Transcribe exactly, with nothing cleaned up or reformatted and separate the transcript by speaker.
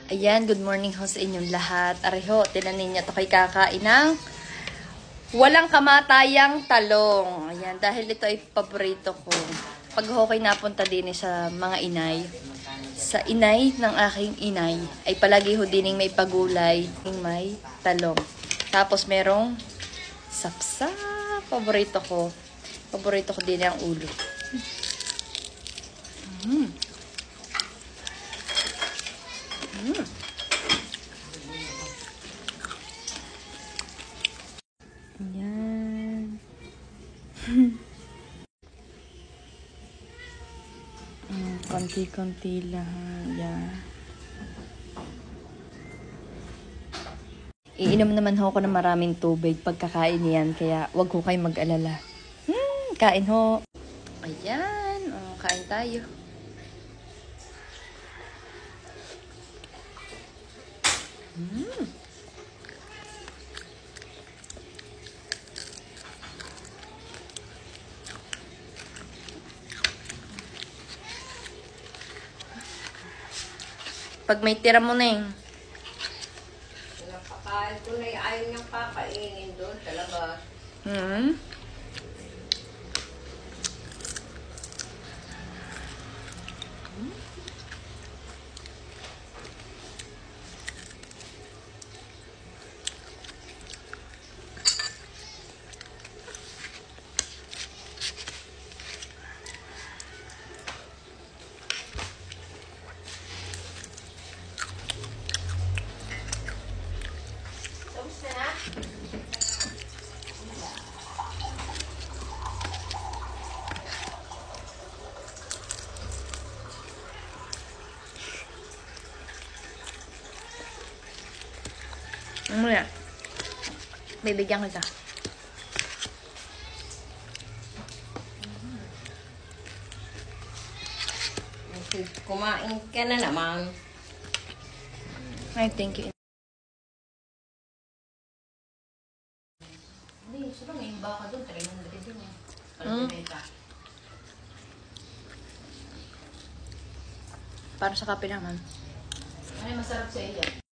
Speaker 1: Ayan, good morning ho sa inyong lahat. Areho, tinanin niya to kay kakain ng walang kamatayang talong. Ayan, dahil ito ay paborito ko. Pag ho kayo napunta din sa mga inay, sa inay ng aking inay, ay palagi ho dining may pagulay, may talong. Tapos merong sapsa. Paborito ko. Paborito ko din ang ulo. Mm. Mm. Ayan. mm, konti-konti lang. Ayan. Iinom naman ho ako ng maraming tubig pagkakain niyan. Kaya wag ho kayo mag-alala. Hmm, kain ho. Ayan. O, kain tayo. Hmm. Pag may tira mo na eh.
Speaker 2: Napakain ko na yung ayaw niyang kakainin doon sa labas.
Speaker 1: Hmm.
Speaker 2: Tapos na na?
Speaker 1: Ano yan? Bibigyan kita.
Speaker 2: Kumain ka na naman.
Speaker 1: Ay, thank you.
Speaker 2: Hindi, sila ngayon baka doon, three hundred din eh.
Speaker 1: Hmm. Para sa kape naman.
Speaker 2: Ano masarap sa iyo?